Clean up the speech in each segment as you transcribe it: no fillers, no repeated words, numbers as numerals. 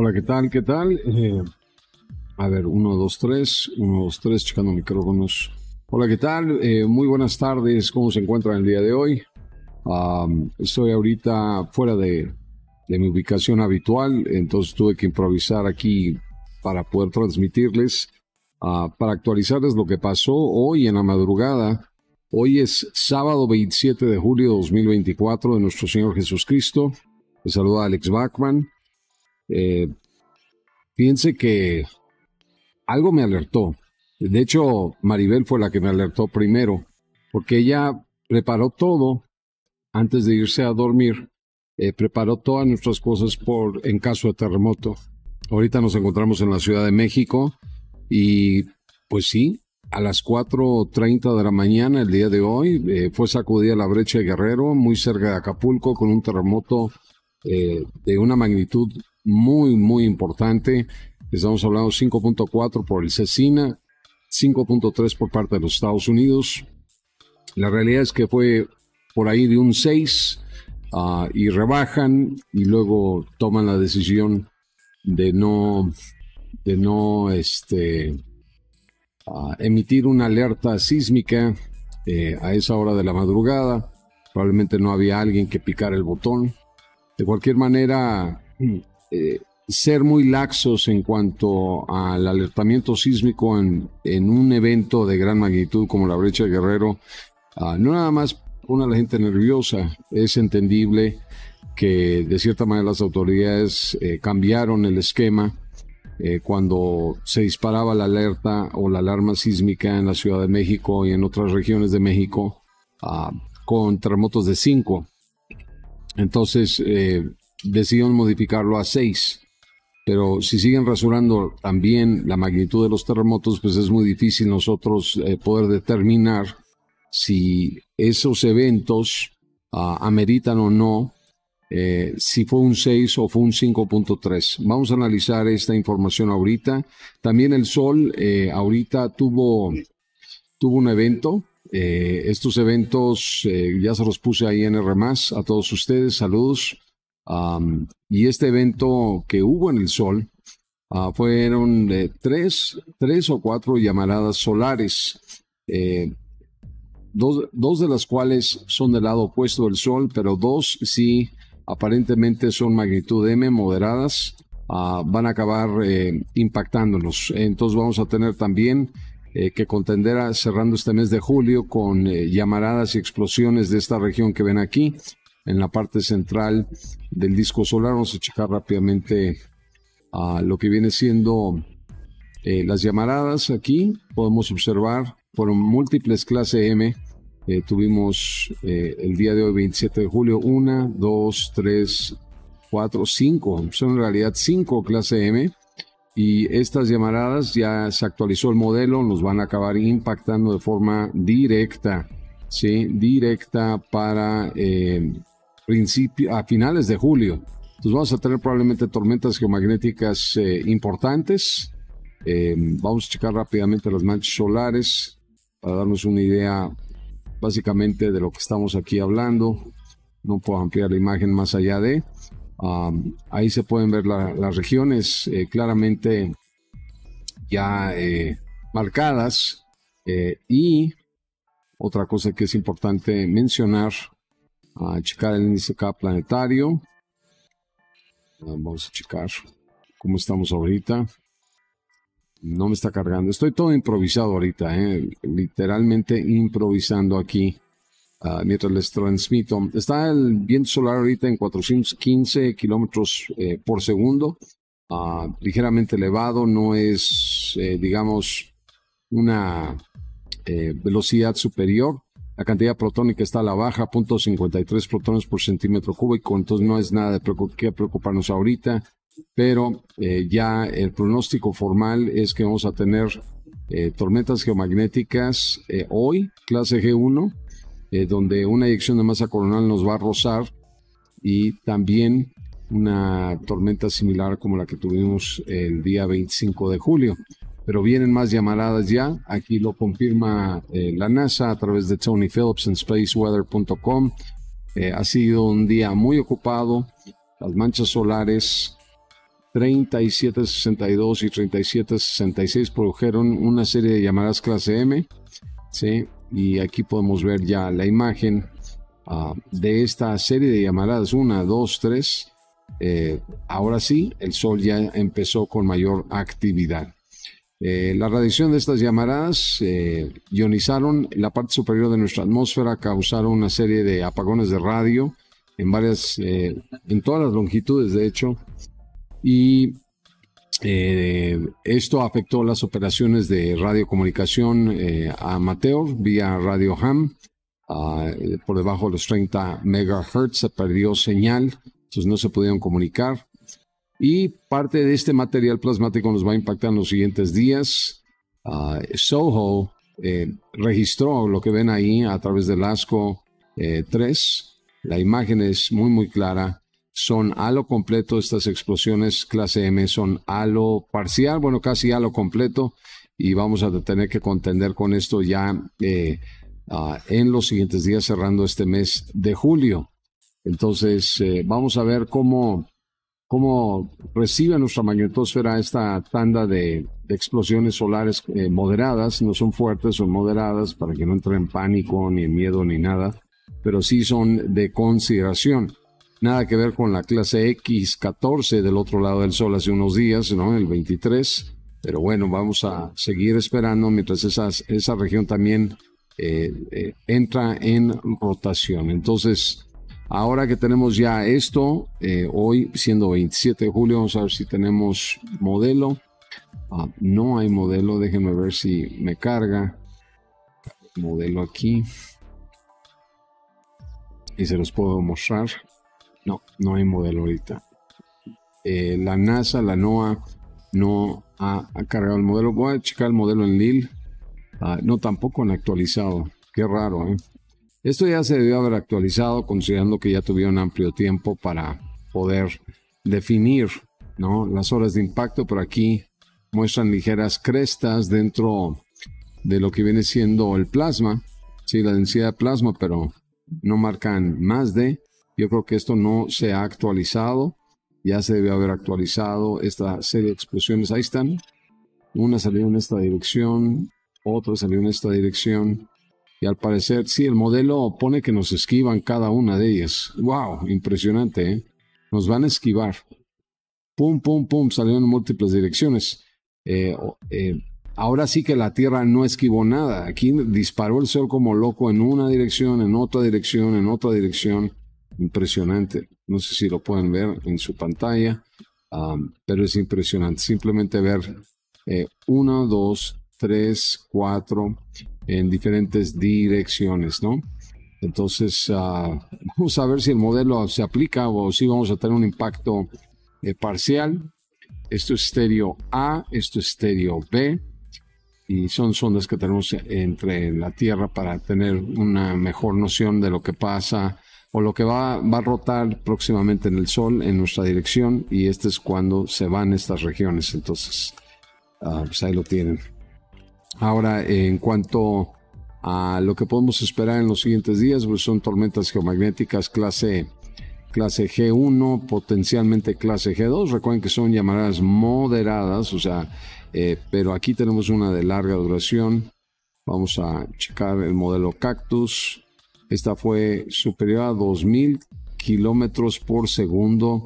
Hola, ¿qué tal? ¿Qué tal? A ver, 1, 2, 3, checando micrófonos. Hola, ¿qué tal? Muy buenas tardes, ¿cómo se encuentran el día de hoy? Estoy ahorita fuera de mi ubicación habitual, entonces tuve que improvisar aquí para poder transmitirles, para actualizarles lo que pasó hoy en la madrugada. Hoy es sábado 27 de julio de 2024 de nuestro Señor Jesucristo. Les saluda Alex Bachman. Fíjense que algo me alertó. De hecho, Maribel fue la que me alertó primero, porque ella preparó todo antes de irse a dormir. Preparó todas nuestras cosas en caso de terremoto. Ahorita nos encontramos en la Ciudad de México y pues sí, a las 4:30 de la mañana el día de hoy fue sacudida la brecha de Guerrero, muy cerca de Acapulco, con un terremoto de una magnitud muy, muy importante. Estamos hablando 5.4 por el Cecina, 5.3 por parte de los Estados Unidos. La realidad es que fue por ahí de un 6 y rebajan y luego toman la decisión de no emitir una alerta sísmica a esa hora de la madrugada. Probablemente no había alguien que picara el botón. De cualquier manera, ser muy laxos en cuanto al alertamiento sísmico en un evento de gran magnitud como la brecha de Guerrero, no nada más pone a la gente nerviosa. Es entendible que de cierta manera las autoridades cambiaron el esquema cuando se disparaba la alerta o la alarma sísmica en la Ciudad de México y en otras regiones de México con terremotos de 5. Entonces decidieron modificarlo a 6. Pero si siguen rasurando también la magnitud de los terremotos, pues es muy difícil nosotros poder determinar si esos eventos ameritan o no, si fue un 6 o fue un 5.3. Vamos a analizar esta información ahorita. También el Sol ahorita tuvo un evento. Estos eventos ya se los puse ahí en R+, a todos ustedes, saludos. Y este evento que hubo en el Sol fueron tres o cuatro llamaradas solares, dos de las cuales son del lado opuesto del Sol, pero dos sí aparentemente son magnitud M, moderadas, van a acabar impactándonos. Entonces vamos a tener también que contender cerrando este mes de julio con llamaradas y explosiones de esta región que ven aquí en la parte central del disco solar. Vamos a checar rápidamente lo que viene siendo las llamaradas. Aquí podemos observar, fueron múltiples clase M. Tuvimos el día de hoy, 27 de julio, 1, 2, 3, 4, 5. Son en realidad 5 clase M. Y estas llamaradas, ya se actualizó el modelo, nos van a acabar impactando de forma directa, ¿sí? Directa para a finales de julio. Entonces vamos a tener probablemente tormentas geomagnéticas importantes. Vamos a checar rápidamente las manchas solares para darnos una idea básicamente de lo que estamos aquí hablando. No puedo ampliar la imagen más allá de... ahí se pueden ver las regiones claramente ya marcadas. Y otra cosa que es importante mencionar, checar el índice K planetario. Vamos a checar cómo estamos ahorita. No me está cargando. Estoy todo improvisado ahorita, literalmente improvisando aquí mientras les transmito. Está el viento solar ahorita en 415 kilómetros por segundo. Ligeramente elevado, no es, digamos, una velocidad superior. La cantidad protónica está a la baja, 0.53 protones por centímetro cúbico, entonces no es nada que preocuparnos ahorita, pero ya el pronóstico formal es que vamos a tener tormentas geomagnéticas hoy, clase G1, donde una eyección de masa coronal nos va a rozar, y también una tormenta similar como la que tuvimos el día 25 de julio. Pero vienen más llamaradas ya. Aquí lo confirma la NASA a través de Tony Phillips en spaceweather.com. Ha sido un día muy ocupado. Las manchas solares 3762 y 3766 produjeron una serie de llamadas clase M, ¿sí? Y aquí podemos ver ya la imagen de esta serie de llamadas, 1, 2, 3. Ahora sí, el Sol ya empezó con mayor actividad. La radiación de estas llamaradas ionizaron la parte superior de nuestra atmósfera, causaron una serie de apagones de radio en todas las longitudes, de hecho, y esto afectó las operaciones de radiocomunicación amateur vía radio ham. Por debajo de los 30 MHz se perdió señal, entonces no se pudieron comunicar. Y parte de este material plasmático nos va a impactar en los siguientes días. SOHO registró lo que ven ahí a través del ASCO 3. La imagen es muy muy clara. Son halo completo. Estas explosiones clase M son halo parcial, bueno, casi halo completo. Y vamos a tener que contender con esto ya en los siguientes días, cerrando este mes de julio. Entonces vamos a ver cómo recibe nuestra magnetosfera esta tanda de explosiones solares moderadas. No son fuertes, son moderadas, para que no entre en pánico, ni en miedo, ni nada, pero sí son de consideración. Nada que ver con la clase X14 del otro lado del Sol hace unos días, ¿no? El 23, pero bueno, vamos a seguir esperando mientras esa región también entra en rotación. Entonces, ahora que tenemos ya esto, hoy siendo 27 de julio, vamos a ver si tenemos modelo. No hay modelo, déjenme ver si me carga. Modelo aquí. Y se los puedo mostrar. No hay modelo ahorita. La NASA, la NOAA, no ha cargado el modelo. Voy a checar el modelo en Lille. No, tampoco han actualizado. Qué raro, ¿eh? Esto ya se debió haber actualizado, considerando que ya tuvieron amplio tiempo para poder definir, ¿no?, las horas de impacto. Pero aquí muestran ligeras crestas dentro de lo que viene siendo el plasma, sí, la densidad de plasma, pero no marcan más de. Yo creo que esto no se ha actualizado. Ya se debió haber actualizado esta serie de explosiones. Ahí están. Una salió en esta dirección, otra salió en esta dirección. Y al parecer, sí, el modelo pone que nos esquivan cada una de ellas. ¡Wow! Impresionante, ¿eh? Nos van a esquivar. ¡Pum, pum, pum! Salieron en múltiples direcciones. Ahora sí que la Tierra no esquivó nada. Aquí disparó el Sol como loco en una dirección, en otra dirección, en otra dirección. Impresionante. No sé si lo pueden ver en su pantalla, pero es impresionante. Simplemente ver 1, 2, 3, 4 en diferentes direcciones, ¿no? Entonces, vamos a ver si el modelo se aplica o si vamos a tener un impacto parcial. Esto es estéreo A, esto es estéreo B, y son sondas que tenemos entre la Tierra para tener una mejor noción de lo que pasa o lo que va a rotar próximamente en el Sol en nuestra dirección, y este es cuando se van estas regiones. Entonces, pues ahí lo tienen. Ahora, en cuanto a lo que podemos esperar en los siguientes días, pues son tormentas geomagnéticas clase G1, potencialmente clase G2. Recuerden que son llamadas moderadas, o sea, pero aquí tenemos una de larga duración. Vamos a checar el modelo Cactus. Esta fue superior a 2000 kilómetros por segundo.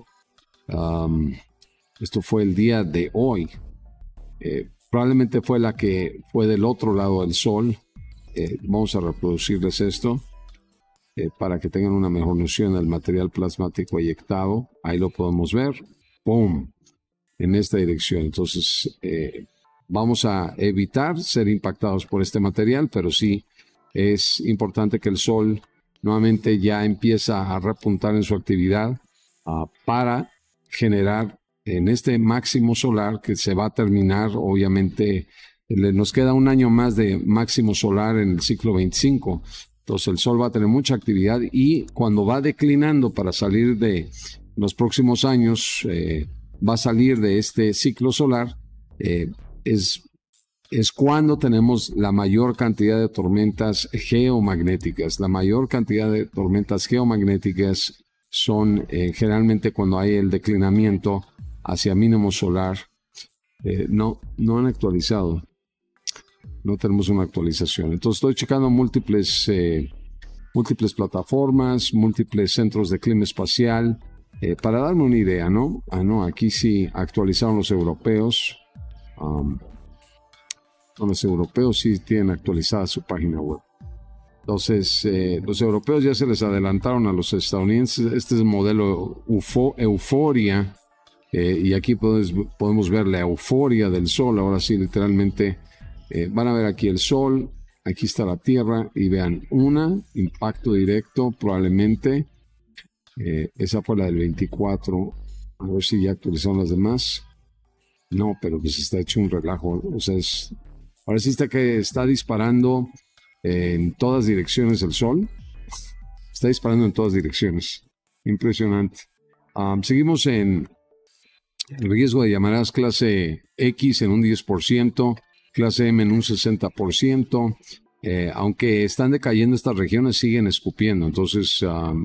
Esto fue el día de hoy. Probablemente fue la que fue del otro lado del Sol. Vamos a reproducirles esto para que tengan una mejor noción del material plasmático eyectado. Ahí lo podemos ver. ¡Pum! En esta dirección. Entonces, vamos a evitar ser impactados por este material, pero sí es importante que el Sol nuevamente ya empieza a repuntar en su actividad para generar en este máximo solar que se va a terminar. Obviamente nos queda un año más de máximo solar en el ciclo 25. Entonces el Sol va a tener mucha actividad, y cuando va declinando para salir de los próximos años, va a salir de este ciclo solar, es cuando tenemos la mayor cantidad de tormentas geomagnéticas. La mayor cantidad de tormentas geomagnéticas son generalmente cuando hay el declinamiento hacia mínimo solar. No han actualizado. No tenemos una actualización. Entonces estoy checando múltiples plataformas, múltiples centros de clima espacial, para darme una idea, ¿no? Aquí sí actualizaron los europeos. Los europeos sí tienen actualizada su página web. Entonces, los europeos ya se les adelantaron a los estadounidenses. Este es el modelo Euforia. Y aquí podemos ver la euforia del Sol. Ahora sí, literalmente, van a ver aquí el Sol. Aquí está la Tierra. Y vean, impacto directo, probablemente. Esa fue la del 24. A ver si ya actualizaron las demás. No, pero pues está hecho un relajo. O sea, ahora sí está disparando en todas direcciones el Sol. Está disparando en todas direcciones. Impresionante. Seguimos en el riesgo de llamaradas clase X en un 10%, clase M en un 60%. Aunque están decayendo estas regiones, siguen escupiendo. Entonces,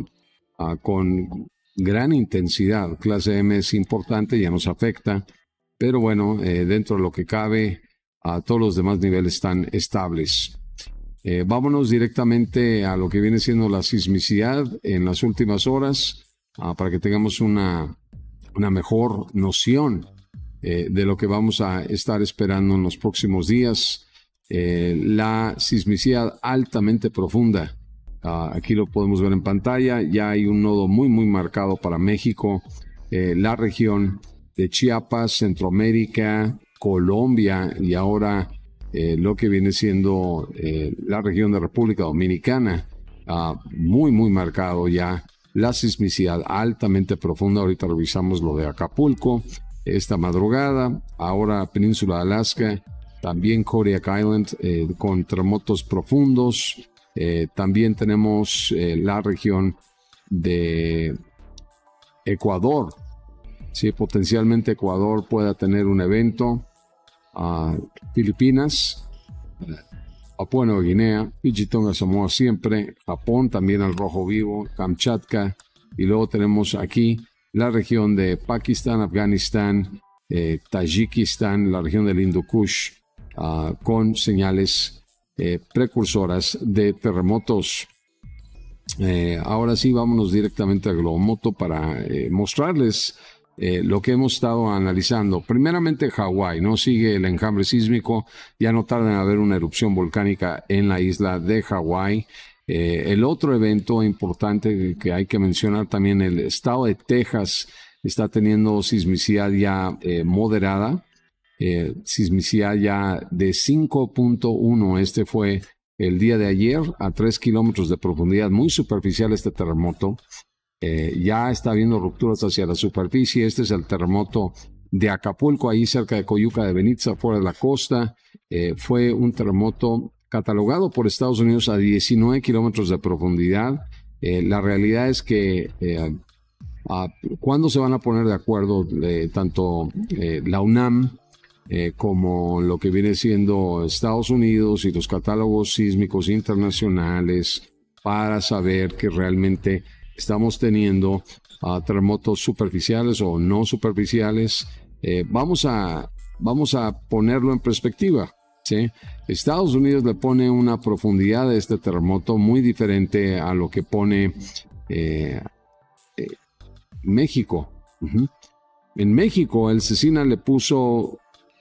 con gran intensidad, clase M es importante, ya nos afecta. Pero bueno, dentro de lo que cabe, todos los demás niveles están estables. Vámonos directamente a lo que viene siendo la sismicidad en las últimas horas, para que tengamos una mejor noción de lo que vamos a estar esperando en los próximos días. La sismicidad altamente profunda. Aquí lo podemos ver en pantalla. Ya hay un nodo muy marcado para México, la región de Chiapas, Centroamérica, Colombia y ahora lo que viene siendo la región de República Dominicana. Muy marcado ya la sismicidad altamente profunda. Ahorita revisamos lo de Acapulco esta madrugada. Ahora Península de Alaska, también Kodiak Island con terremotos profundos. También tenemos la región de Ecuador. Sí, potencialmente Ecuador pueda tener un evento. Filipinas, Papúa Nueva Guinea, Fiji, Tonga, Samoa siempre, Japón también al rojo vivo, Kamchatka, y luego tenemos aquí la región de Pakistán, Afganistán, Tayikistán, la región del Hindu Kush, con señales precursoras de terremotos. Ahora sí, vámonos directamente a Globomoto para mostrarles lo que hemos estado analizando. Primeramente Hawái, ¿no? Sigue el enjambre sísmico, ya no tarda en haber una erupción volcánica en la isla de Hawái. El otro evento importante que hay que mencionar también, el estado de Texas está teniendo sismicidad ya moderada, sismicidad ya de 5.1. Este fue el día de ayer, a 3 kilómetros de profundidad, muy superficial este terremoto. Ya está habiendo rupturas hacia la superficie. Este es el terremoto de Acapulco, ahí cerca de Coyuca de Benítez, fuera de la costa. Fue un terremoto catalogado por Estados Unidos a 19 kilómetros de profundidad. La realidad es que ¿cuándo se van a poner de acuerdo tanto la UNAM como lo que viene siendo Estados Unidos y los catálogos sísmicos internacionales para saber que realmente estamos teniendo terremotos superficiales o no superficiales? Vamos a ponerlo en perspectiva, ¿sí? Estados Unidos le pone una profundidad a este terremoto muy diferente a lo que pone México. En México, el Cecina le puso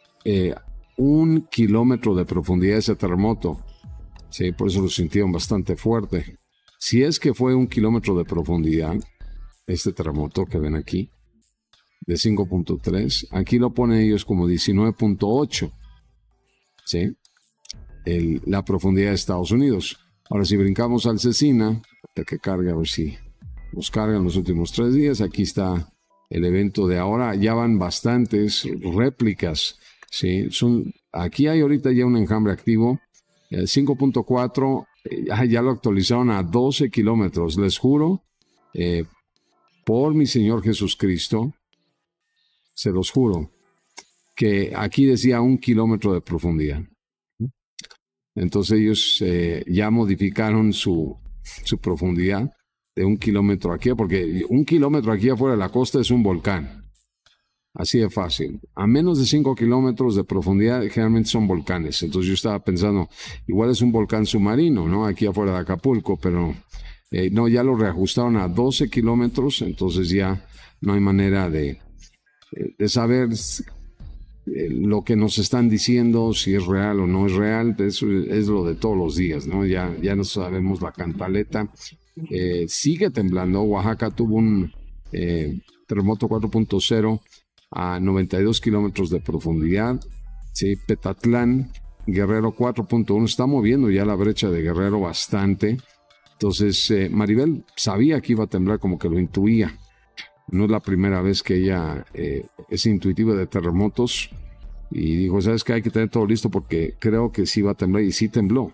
1 kilómetro de profundidad a ese terremoto. Sí, por eso lo sintieron bastante fuerte. Si es que fue 1 kilómetro de profundidad, este terremoto que ven aquí, de 5.3, aquí lo ponen ellos como 19.8, ¿sí? La profundidad de Estados Unidos. Ahora, si brincamos al Cecina, hasta que cargue, a ver si nos cargan los últimos 3 días, aquí está el evento de ahora. Ya van bastantes réplicas, ¿sí? Aquí hay ahorita ya un enjambre activo, 5.4. Ya lo actualizaron a 12 kilómetros. Les juro, por mi Señor Jesucristo, se los juro, que aquí decía 1 kilómetro de profundidad. Entonces ellos ya modificaron su profundidad de 1 kilómetro aquí, porque 1 kilómetro aquí afuera de la costa es un volcán. Así de fácil. A menos de 5 kilómetros de profundidad, generalmente son volcanes. Entonces yo estaba pensando, igual es un volcán submarino, ¿no? Aquí afuera de Acapulco, pero no, ya lo reajustaron a 12 kilómetros, entonces ya no hay manera de saber lo que nos están diciendo, si es real o no es real. Eso es lo de todos los días, ¿no? Ya no sabemos la cantaleta. Sigue temblando. Oaxaca tuvo un terremoto 4.0 a 92 kilómetros de profundidad. ¿Sí? Petatlán, Guerrero 4.1. Está moviendo ya la brecha de Guerrero bastante. Entonces, Maribel sabía que iba a temblar, como que lo intuía. No es la primera vez que ella es intuitiva de terremotos. Y dijo, ¿sabes qué? Hay que tener todo listo porque creo que sí va a temblar. Y sí tembló.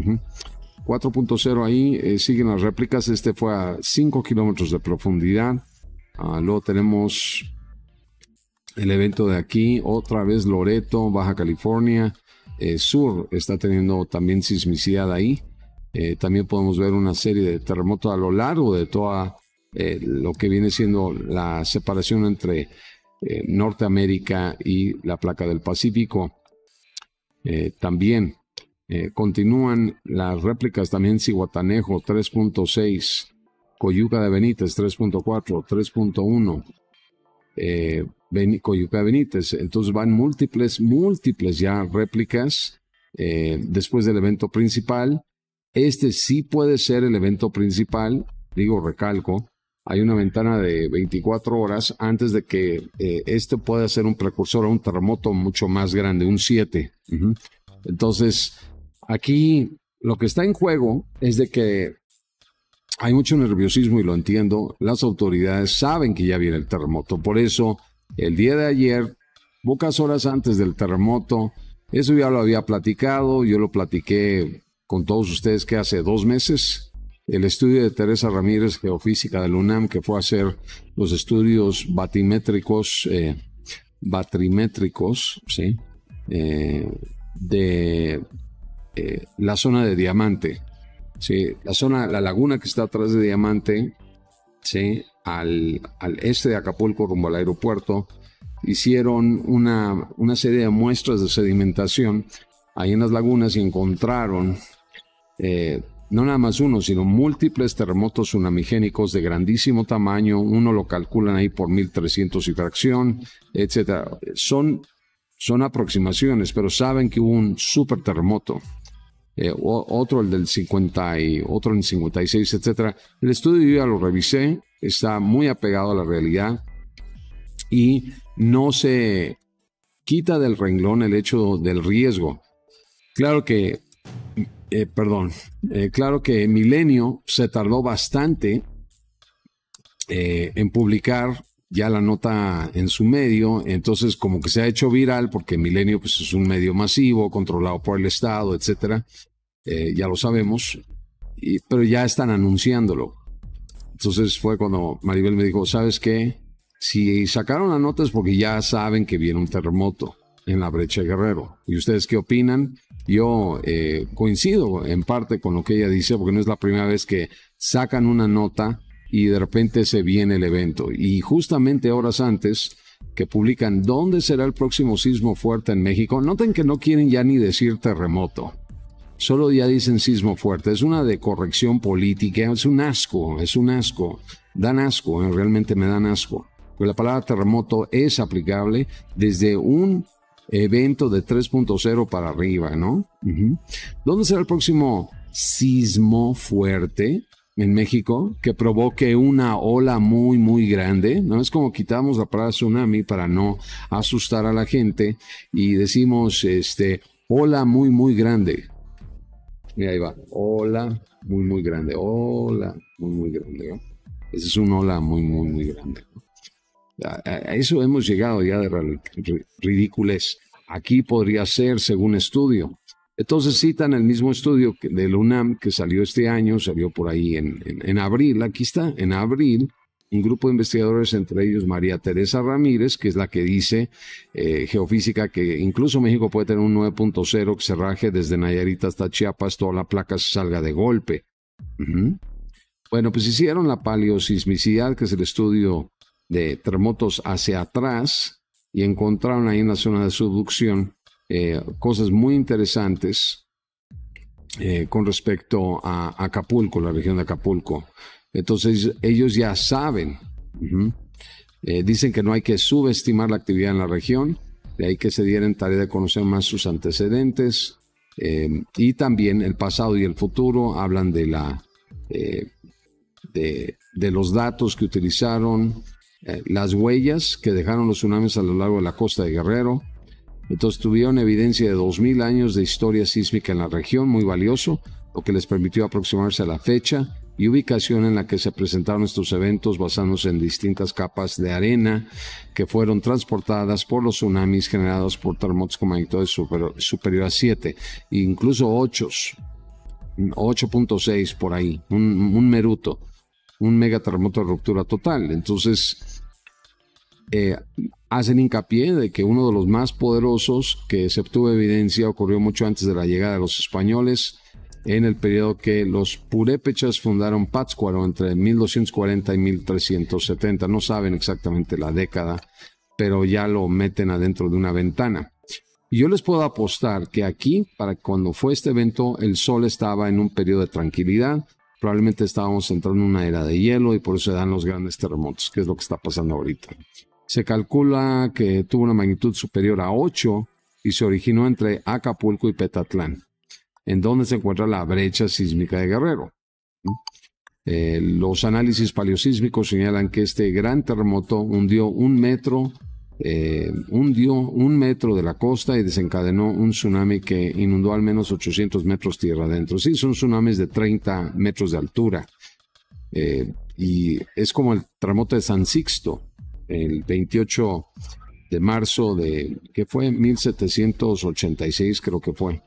4.0 ahí. Siguen las réplicas. Este fue a 5 kilómetros de profundidad. Luego tenemos el evento de aquí. Otra vez Loreto, Baja California. Sur está teniendo también sismicidad ahí. También podemos ver una serie de terremotos a lo largo de toda lo que viene siendo la separación entre Norteamérica y la placa del Pacífico. También continúan las réplicas también. Zihuatanejo 3.6, Coyuca de Benítez 3.4, 3.1, Coyuca de Benítez. Entonces van múltiples ya réplicas después del evento principal. Este sí puede ser el evento principal, recalco. Hay una ventana de 24 horas antes de que este pueda ser un precursor a un terremoto mucho más grande, un 7. Entonces, aquí lo que está en juego es de que hay mucho nerviosismo y lo entiendo. Las autoridades saben que ya viene el terremoto. Por eso, el día de ayer, pocas horas antes del terremoto, eso ya lo había platicado. Yo lo platiqué con todos ustedes que hace 2 meses. El estudio de Teresa Ramírez, geofísica del UNAM, que fue a hacer los estudios batrimétricos, ¿sí? De la zona de Diamante, ¿sí? La laguna que está atrás de Diamante, ¿sí? Al este de Acapulco, rumbo al aeropuerto, hicieron una serie de muestras de sedimentación ahí en las lagunas y encontraron no nada más uno, sino múltiples terremotos tsunamigénicos de grandísimo tamaño. Uno lo calculan ahí por 1300 y fracción, etcétera. Son aproximaciones, pero saben que hubo un super terremoto. Otro, el del 50 y otro en 56, etcétera. El estudio yo ya lo revisé, está muy apegado a la realidad y no se quita del renglón el hecho del riesgo. Claro que Milenio se tardó bastante en publicar ya la nota en su medio, entonces como que se ha hecho viral porque Milenio pues es un medio masivo, controlado por el Estado, etcétera, ya lo sabemos, pero ya están anunciándolo. Entonces fue cuando Maribel me dijo, ¿sabes qué? Si sacaron la nota es porque ya saben que viene un terremoto en la Brecha de Guerrero. ¿Y ustedes qué opinan? Yo coincido en parte con lo que ella dice, porque no es la primera vez que sacan una nota y de repente se viene el evento. Y justamente horas antes que publican dónde será el próximo sismo fuerte en México, noten que no quieren ya ni decir terremoto, solo ya dicen sismo fuerte. Es una de corrección política, es un asco, dan asco, realmente me dan asco. Pues la palabra terremoto es aplicable desde un evento de 3.0 para arriba, ¿no? ¿Dónde será el próximo sismo fuerte en México que provoque una ola muy, muy grande? No es como quitamos la palabra tsunami para no asustar a la gente y decimos, ola muy, muy grande. Mira, ahí va, ola muy, muy grande, ola muy, muy grande, ¿no? Esa es una ola muy, muy, muy grande, ¿no? A eso hemos llegado ya de ridiculez. Aquí podría ser según estudio. Entonces citan el mismo estudio del UNAM que salió este año, salió por ahí en abril. Aquí está, en abril, un grupo de investigadores, entre ellos María Teresa Ramírez, que es la que dice, geofísica, que incluso México puede tener un 9.0 que se raje desde Nayarit hasta Chiapas, toda la placa se salga de golpe. Bueno, pues hicieron la paleosismicidad, que es el estudio de terremotos hacia atrás, y encontraron ahí en la zona de subducción cosas muy interesantes con respecto a Acapulco, la región de Acapulco. Entonces ellos ya saben, dicen que no hay que subestimar la actividad en la región, de ahí que se dieran tarea de conocer más sus antecedentes, y también el pasado y el futuro. Hablan de los datos que utilizaron, las huellas que dejaron los tsunamis a lo largo de la costa de Guerrero. Entonces tuvieron evidencia de 2000 años de historia sísmica en la región, muy valioso, lo que les permitió aproximarse a la fecha y ubicación en la que se presentaron estos eventos, basándose en distintas capas de arena que fueron transportadas por los tsunamis generados por terremotos con magnitud superior a 7, incluso 8.6 por ahí, un meruto, un megaterremoto de ruptura total. Entonces hacen hincapié de que uno de los más poderosos que se obtuvo evidencia ocurrió mucho antes de la llegada de los españoles, en el periodo que los purépechas fundaron Pátzcuaro entre 1240 y 1370. No saben exactamente la década, pero ya lo meten adentro de una ventana. Y yo les puedo apostar que aquí, para cuando fue este evento, el sol estaba en un periodo de tranquilidad. Probablemente estábamos entrando en una era de hielo y por eso se dan los grandes terremotos, que es lo que está pasando ahorita. Se calcula que tuvo una magnitud superior a 8 y se originó entre Acapulco y Petatlán, en donde se encuentra la brecha sísmica de Guerrero. Los análisis paleosísmicos señalan que este gran terremoto hundió un metro de la costa y desencadenó un tsunami que inundó al menos 800 metros tierra adentro. Sí, son tsunamis de 30 metros de altura. Y es como el terremoto de San Sixto, el 28 de marzo ¿qué fue? 1786 creo que fue.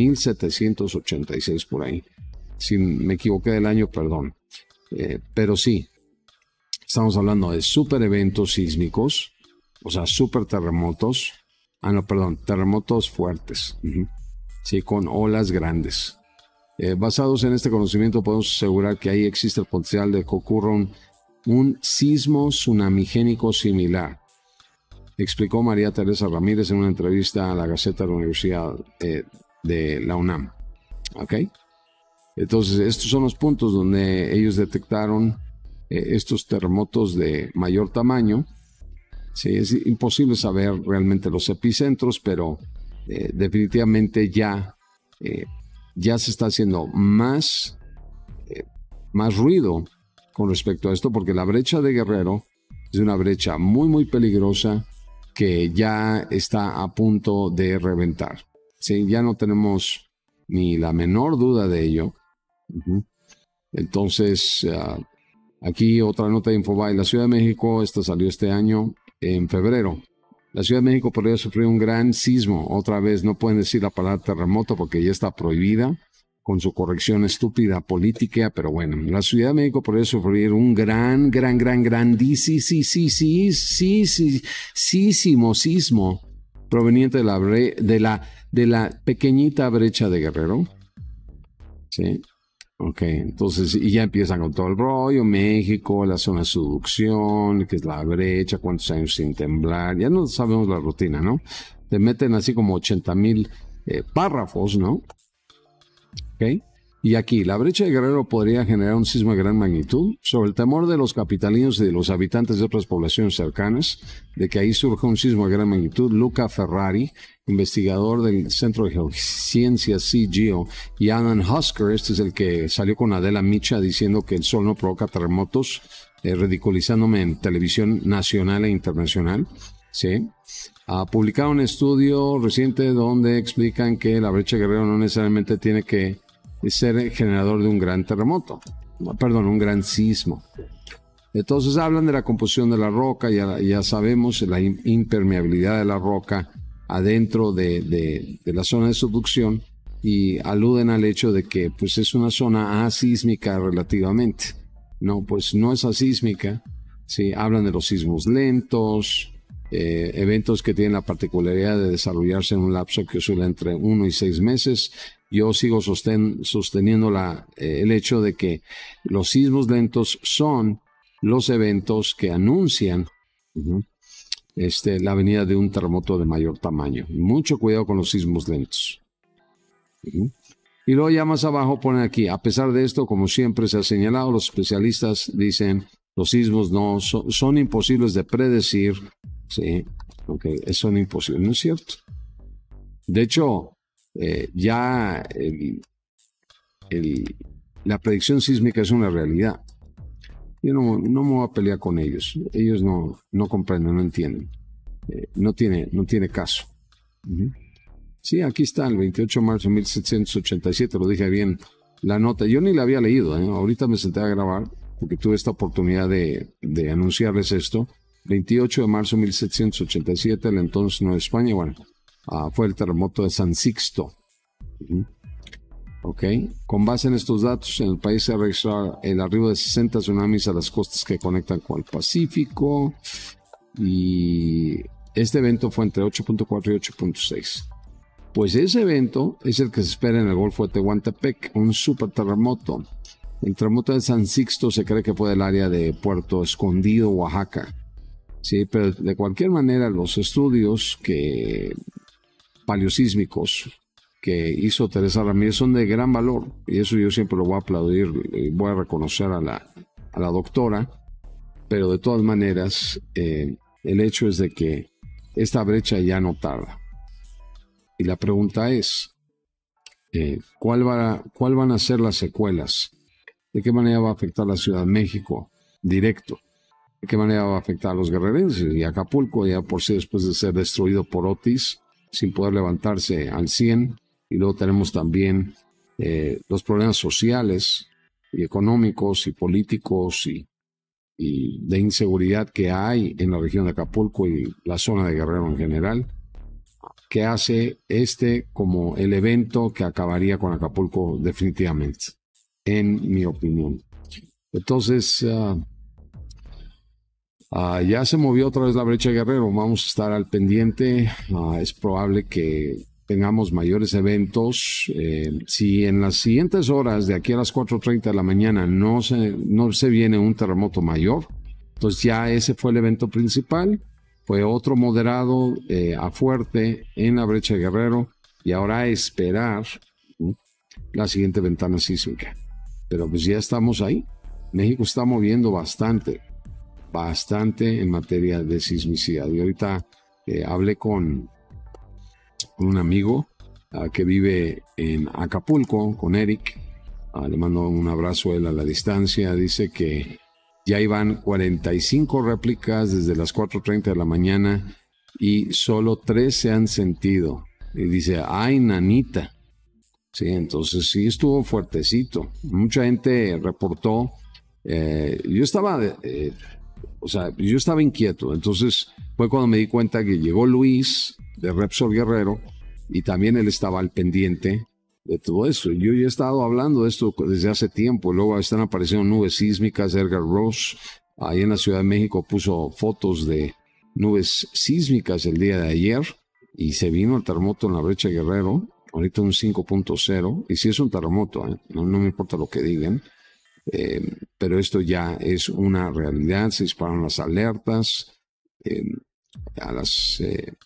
1786 por ahí. Si me equivoqué del año, perdón. Pero sí, estamos hablando de super eventos sísmicos, o sea, super terremotos. Terremotos fuertes. Sí, con olas grandes. Basados en este conocimiento, podemos asegurar que ahí existe el potencial de que ocurra un sismo tsunamigénico similar, explicó María Teresa Ramírez en una entrevista a la Gaceta de la Universidad de la UNAM. ¿Ok? Entonces, estos son los puntos donde ellos detectaron estos terremotos de mayor tamaño. Sí, es imposible saber realmente los epicentros, pero definitivamente ya se está haciendo más ruido con respecto a esto, porque la brecha de Guerrero es una brecha muy, muy peligrosa que ya está a punto de reventar. Sí, ya no tenemos ni la menor duda de ello. Entonces, aquí otra nota de Infobae. La Ciudad de México, esta salió este año, en febrero. La Ciudad de México podría sufrir un gran sismo. Otra vez, no pueden decir la palabra terremoto porque ya está prohibida con su corrección estúpida política, pero bueno, la Ciudad de México podría sufrir un grandísimo sismo proveniente de la pequeñita brecha de Guerrero. ¿Sí? Ok, entonces, y ya empiezan con todo el rollo, México, la zona de subducción, que es la brecha, cuántos años sin temblar, ya no sabemos la rutina, ¿no? Te meten así como 80,000 párrafos, ¿no? Ok, y aquí, la brecha de Guerrero podría generar un sismo de gran magnitud. Sobre el temor de los capitalinos y de los habitantes de otras poblaciones cercanas, de que ahí surja un sismo de gran magnitud, Luca Ferrari, investigador del Centro de Geociencias CGEO, y Alan Husker, este es el que salió con Adela Micha diciendo que el sol no provoca terremotos, ridiculizándome en televisión nacional e internacional. ¿Sí? Publicaron un estudio reciente donde explican que la brecha de Guerrero no necesariamente tiene que ser generador de un gran terremoto, un gran sismo. Entonces hablan de la composición de la roca, ya sabemos la impermeabilidad de la roca adentro de la zona de subducción, y aluden al hecho de que pues es una zona asísmica relativamente. No, pues no es asísmica. Sí, hablan de los sismos lentos, eventos que tienen la particularidad de desarrollarse en un lapso que oscila entre 1 y 6 meses. Yo sigo sosteniendo el hecho de que los sismos lentos son los eventos que anuncian la venida de un terremoto de mayor tamaño. Mucho cuidado con los sismos lentos. Y luego ya más abajo ponen aquí, a pesar de esto, como siempre se ha señalado, los especialistas dicen los sismos no son imposibles de predecir. Sí, okay, son imposibles, ¿no es cierto? De hecho, ya la predicción sísmica es una realidad. Yo no me voy a pelear con ellos. Ellos no comprenden, no entienden. No tiene caso. Sí, aquí está, el 28 de marzo de 1787, lo dije bien, la nota. Yo ni la había leído, ahorita me senté a grabar, porque tuve esta oportunidad de anunciarles esto. 28 de marzo de 1787, el entonces Nueva España, bueno, fue el terremoto de San Sixto. Ok, con base en estos datos, en el país se ha registrado el arribo de 60 tsunamis a las costas que conectan con el Pacífico, y este evento fue entre 8.4 y 8.6. Pues ese evento es el que se espera en el Golfo de Tehuantepec, un super terremoto. El terremoto de San Sixto se cree que fue del área de Puerto Escondido, Oaxaca. Sí, pero de cualquier manera los estudios paleosísmicos que hizo Teresa Ramírez son de gran valor, y eso yo siempre lo voy a aplaudir y voy a reconocer a la doctora, pero de todas maneras el hecho es de que esta brecha ya no tarda. Y la pregunta es, ¿cuál van a ser las secuelas? ¿De qué manera va a afectar a la Ciudad de México? Directo. ¿De qué manera va a afectar a los guerrerenses? Y Acapulco, ya por sí, después de ser destruido por Otis, sin poder levantarse al 100. Y luego tenemos también los problemas sociales y económicos y políticos y de inseguridad que hay en la región de Acapulco y la zona de Guerrero en general, que hace como el evento que acabaría con Acapulco definitivamente, en mi opinión. Entonces, ya se movió otra vez la brecha de Guerrero, vamos a estar al pendiente. Es probable que tengamos mayores eventos. Si en las siguientes horas, de aquí a las 4:30 de la mañana, no se viene un terremoto mayor, entonces ya ese fue el evento principal. Fue otro moderado a fuerte en la brecha de Guerrero, y ahora a esperar la siguiente ventana sísmica. Pero pues ya estamos ahí. México está moviendo bastante en materia de sismicidad. Y ahorita hablé con un amigo que vive en Acapulco, con Eric. Le mando un abrazo a él a la distancia. Dice que ya iban 45 réplicas desde las 4:30 de la mañana y solo 3 se han sentido. Y dice, ¡ay, nanita! Sí, entonces sí estuvo fuertecito. Mucha gente reportó. Yo estaba inquieto. Entonces fue cuando me di cuenta que llegó Luis de Repsol Guerrero, y también él estaba al pendiente de todo eso. Yo ya he estado hablando de esto desde hace tiempo. Luego están apareciendo nubes sísmicas. Edgar Ross, ahí en la Ciudad de México, puso fotos de nubes sísmicas el día de ayer, y se vino el terremoto en la brecha de Guerrero, ahorita un 5.0, y sí es un terremoto, no me importa lo que digan, pero esto ya es una realidad. Se disparan las alertas a las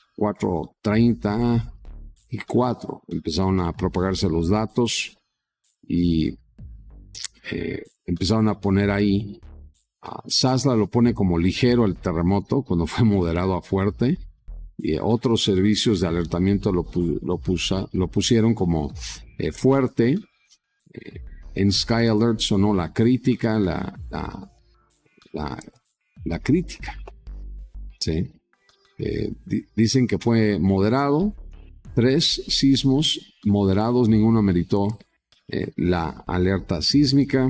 4:30 y 4 empezaron a propagarse los datos, y empezaron a poner ahí. Sasla lo pone como ligero el terremoto cuando fue moderado a fuerte, y otros servicios de alertamiento lo pusieron como fuerte. En Sky Alert sonó la crítica, la crítica. ¿Sí? Dicen que fue moderado. 3 sismos moderados, ninguno meritó la alerta sísmica.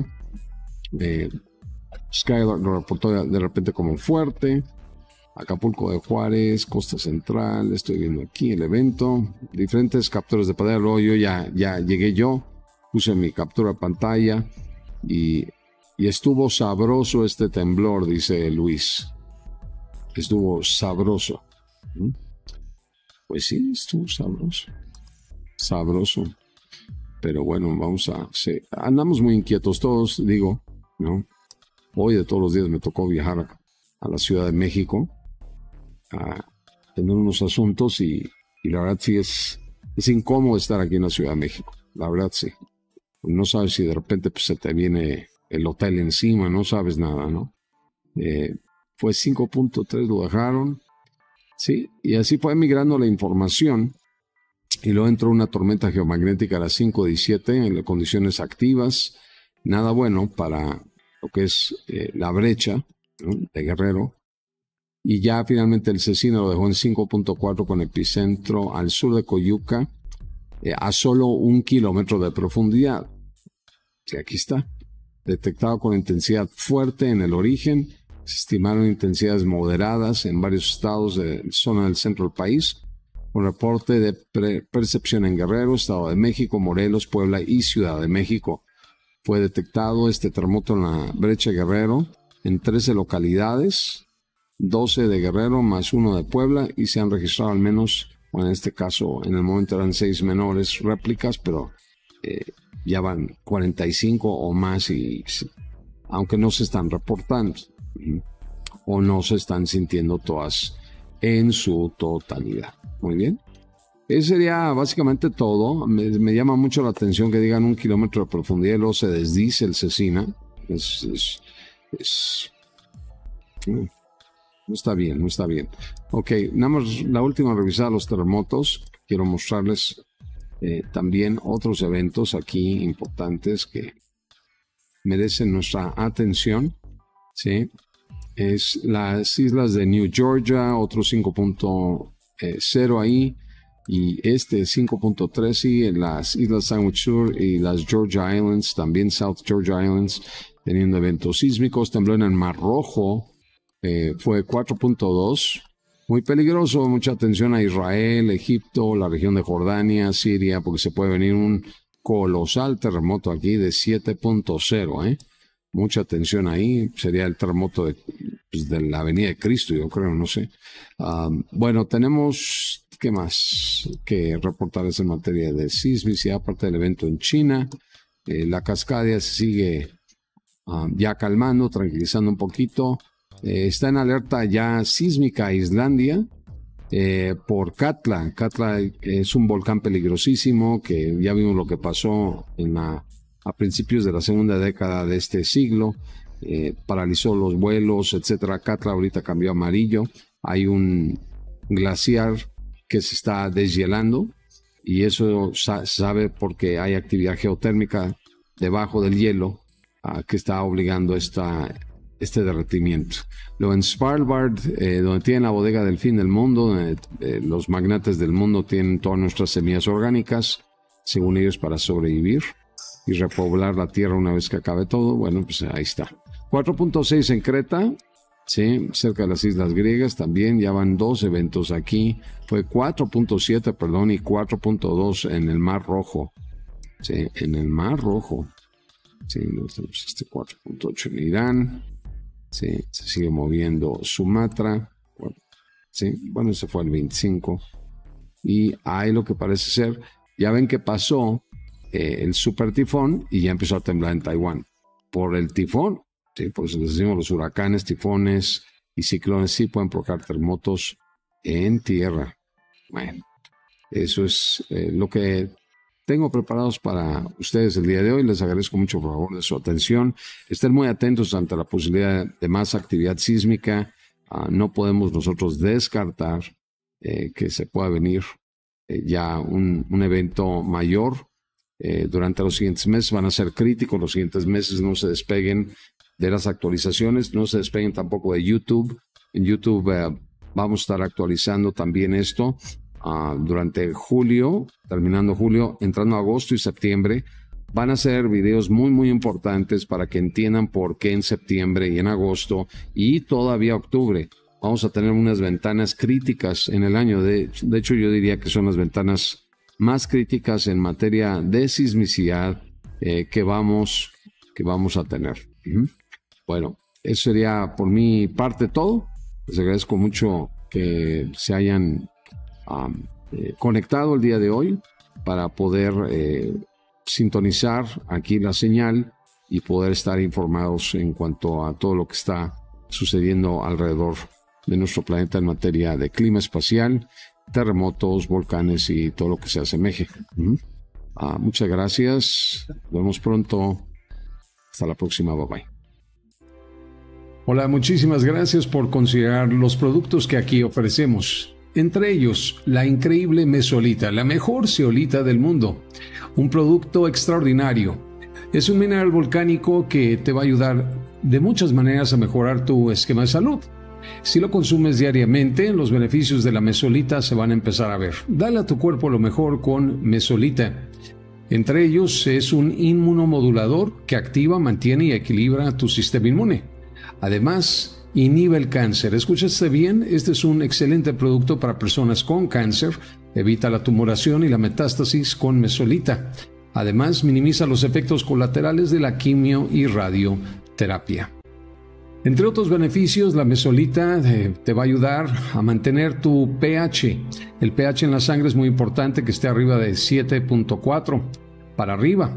Sky Alert lo reportó de repente como fuerte. Acapulco de Juárez, Costa Central, estoy viendo aquí el evento, diferentes capturas de pantalla. Luego yo ya llegué, puse mi captura de pantalla, y estuvo sabroso este temblor, dice Luis. Estuvo sabroso. Pues sí, estuvo sabroso. Pero bueno, andamos muy inquietos todos, digo, ¿no? Hoy de todos los días me tocó viajar a la Ciudad de México, a tener unos asuntos y la verdad sí es incómodo estar aquí en la Ciudad de México. La verdad sí. No sabes si de repente pues, se te viene el hotel encima, no sabes nada, ¿no? Fue 5.3, lo bajaron. Sí, y así fue migrando la información. Y luego entró una tormenta geomagnética a las 5:17 en las condiciones activas. Nada bueno para lo que es la brecha, ¿no?, de Guerrero. Y ya finalmente el Cecina lo dejó en 5.4 con epicentro al sur de Coyuca, a solo 1 kilómetro de profundidad. Sí, aquí está. Detectado con intensidad fuerte en el origen. Se estimaron intensidades moderadas en varios estados de la zona del centro del país. Un reporte de percepción en Guerrero, Estado de México, Morelos, Puebla y Ciudad de México. Fue detectado este terremoto en la brecha Guerrero en 13 localidades, 12 de Guerrero más 1 de Puebla, y se han registrado al menos, bueno, en este caso en el momento eran 6 menores réplicas, pero ya van 45 o más, y aunque no se están reportando o no se están sintiendo todas en su totalidad. Muy bien. Eso sería básicamente todo. Me llama mucho la atención que digan 1 kilómetro de profundidad y luego se desdice el Cecina. No está bien, no está bien. Ok, nada más la última revisada de los terremotos. Quiero mostrarles también otros eventos aquí importantes que merecen nuestra atención. ¿Sí? Es las islas de New Georgia, otro 5.0 ahí, y este 5.3, y en las islas Sandwich Sur y las Georgia Islands, también South Georgia Islands, teniendo eventos sísmicos. Tembló en el Mar Rojo, fue 4.2, muy peligroso. Mucha atención a Israel, Egipto, la región de Jordania, Siria, porque se puede venir un colosal terremoto aquí de 7.0, Mucha atención ahí. Sería el terremoto de la Avenida de Cristo, yo creo, no sé. Bueno, tenemos, ¿qué más que reportarles en materia de sismicidad? Aparte del evento en China, la Cascadia se sigue ya calmando, tranquilizando un poquito. Está en alerta ya sísmica Islandia por Katla. Katla es un volcán peligrosísimo que ya vimos lo que pasó a principios de la segunda década de este siglo. Paralizó los vuelos, etcétera. Katla ahorita cambió a amarillo. Hay un glaciar que se está deshielando, y eso se sabe porque hay actividad geotérmica debajo del hielo que está obligando este derretimiento. Luego en Svalbard, donde tienen la bodega del fin del mundo, donde los magnates del mundo tienen todas nuestras semillas orgánicas, según ellos, para sobrevivir y repoblar la tierra una vez que acabe todo. Bueno, pues ahí está. 4.6 en Creta, sí, cerca de las islas griegas, también ya van 2 eventos aquí. Fue 4.7, perdón, y 4.2 en el Mar Rojo. Sí, en el Mar Rojo. Sí, tenemos este 4.8 en Irán. Sí, se sigue moviendo Sumatra. Bueno, sí, bueno, ese fue el 25. Y ahí lo que parece ser, ya ven que pasó el super tifón y ya empezó a temblar en Taiwán. Por el tifón, sí, por eso les decimos, los huracanes, tifones y ciclones sí pueden provocar terremotos en tierra. Bueno, eso es lo que tengo preparados para ustedes el día de hoy. Les agradezco mucho por favor de su atención. Estén muy atentos ante la posibilidad de más actividad sísmica. No podemos nosotros descartar que se pueda venir ya un evento mayor durante los siguientes meses. Van a ser críticos los siguientes meses. No se despeguen de las actualizaciones, no se despeguen tampoco de YouTube. En YouTube vamos a estar actualizando también esto durante julio, terminando julio, entrando agosto y septiembre. Van a ser videos muy muy importantes para que entiendan por qué en septiembre y en agosto y todavía octubre vamos a tener unas ventanas críticas en el año. De hecho, yo diría que son las ventanas más críticas en materia de sismicidad que vamos a tener. Bueno, eso sería por mi parte todo. Les agradezco mucho que se hayan conectado el día de hoy para poder sintonizar aquí la señal y poder estar informados en cuanto a todo lo que está sucediendo alrededor de nuestro planeta en materia de clima espacial, terremotos, volcanes y todo lo que se asemeje. Muchas gracias. Nos vemos pronto. Hasta la próxima. Bye bye. Hola, muchísimas gracias por considerar los productos que aquí ofrecemos. Entre ellos, la increíble mesolita, la mejor zeolita del mundo. Un producto extraordinario. Es un mineral volcánico que te va a ayudar de muchas maneras a mejorar tu esquema de salud. Si lo consumes diariamente, los beneficios de la mesolita se van a empezar a ver. Dale a tu cuerpo lo mejor con mesolita. Entre ellos es un inmunomodulador que activa, mantiene y equilibra tu sistema inmune. Además, inhibe el cáncer. Escúchate bien, este es un excelente producto para personas con cáncer. Evita la tumoración y la metástasis con mesolita. Además, minimiza los efectos colaterales de la quimio y radioterapia. Entre otros beneficios, la mesolita te va a ayudar a mantener tu pH. El pH en la sangre es muy importante que esté arriba de 7.4 para arriba.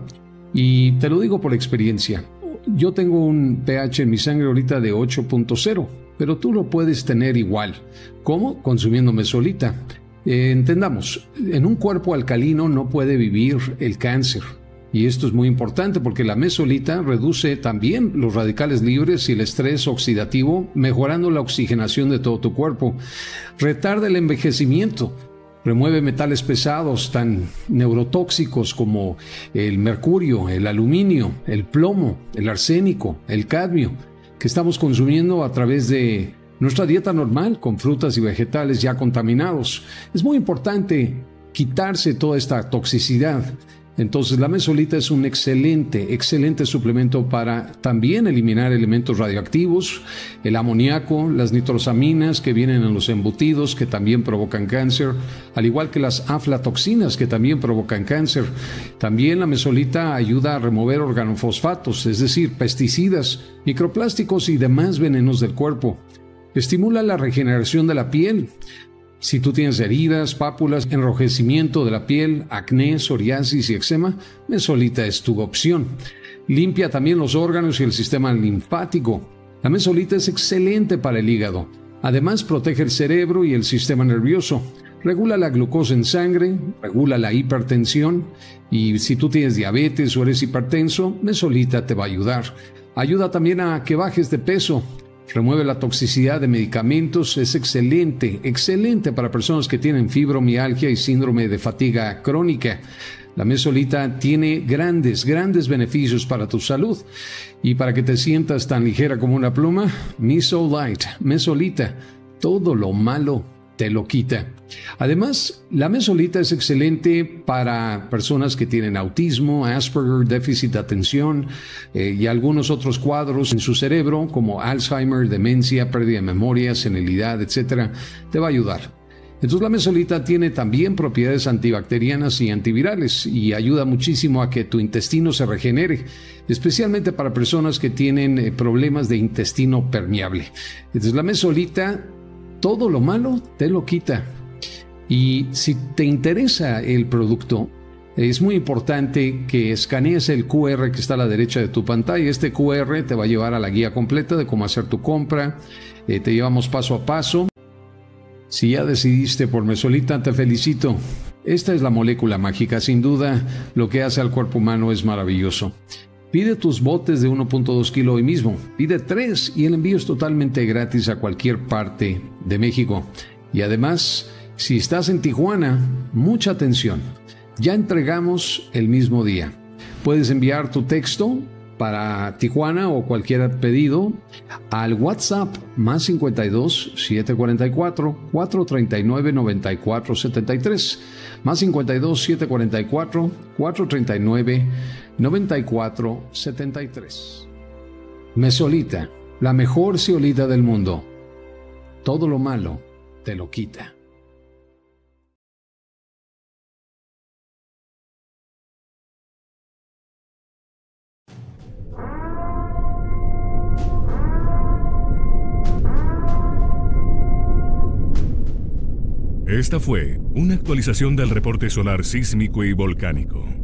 Y te lo digo por experiencia. Yo tengo un pH en mi sangre ahorita de 8.0, pero tú lo puedes tener igual. ¿Cómo? Consumiendo mesolita. Entendamos, en un cuerpo alcalino no puede vivir el cáncer. Y esto es muy importante porque la mesolita reduce también los radicales libres y el estrés oxidativo, mejorando la oxigenación de todo tu cuerpo. Retarda el envejecimiento, remueve metales pesados tan neurotóxicos como el mercurio, el aluminio, el plomo, el arsénico, el cadmio, que estamos consumiendo a través de nuestra dieta normal con frutas y vegetales ya contaminados. Es muy importante quitarse toda esta toxicidad. Entonces la mesolita es un excelente suplemento para también eliminar elementos radioactivos, el amoníaco, las nitrosaminas que vienen en los embutidos que también provocan cáncer, al igual que las aflatoxinas que también provocan cáncer. También la mesolita ayuda a remover organofosfatos, es decir, pesticidas, microplásticos y demás venenos del cuerpo. Estimula la regeneración de la piel. Si tú tienes heridas, pápulas, enrojecimiento de la piel, acné, psoriasis y eczema, mesolita es tu opción. Limpia también los órganos y el sistema linfático. La mesolita es excelente para el hígado. Además, protege el cerebro y el sistema nervioso. Regula la glucosa en sangre, regula la hipertensión. Y si tú tienes diabetes o eres hipertenso, mesolita te va a ayudar. Ayuda también a que bajes de peso. Remueve la toxicidad de medicamentos, es excelente para personas que tienen fibromialgia y síndrome de fatiga crónica. La mesolita tiene grandes beneficios para tu salud. Y para que te sientas tan ligera como una pluma, Mesolite, mesolita, todo lo malo te lo quita. Además, la mesolita es excelente para personas que tienen autismo, Asperger, déficit de atención y algunos otros cuadros en su cerebro como Alzheimer, demencia, pérdida de memoria, senilidad, etc. Te va a ayudar. Entonces la mesolita tiene también propiedades antibacterianas y antivirales y ayuda muchísimo a que tu intestino se regenere, especialmente para personas que tienen problemas de intestino permeable. Entonces la mesolita, todo lo malo te lo quita. Y si te interesa el producto, es muy importante que escanees el QR que está a la derecha de tu pantalla. Este QR te va a llevar a la guía completa de cómo hacer tu compra. Te llevamos paso a paso. Si ya decidiste por mesolita, te felicito. Esta es la molécula mágica. Sin duda, lo que hace al cuerpo humano es maravilloso. Pide tus botes de 1.2 kilos hoy mismo. Pide 3 y el envío es totalmente gratis a cualquier parte de México. Y además, si estás en Tijuana, mucha atención. Ya entregamos el mismo día. Puedes enviar tu texto para Tijuana o cualquier pedido al WhatsApp más 52 744 439 9473 más 52 744 439 9473. Mesolita, la mejor zeolita del mundo. Todo lo malo te lo quita. Esta fue una actualización del reporte solar sísmico y volcánico.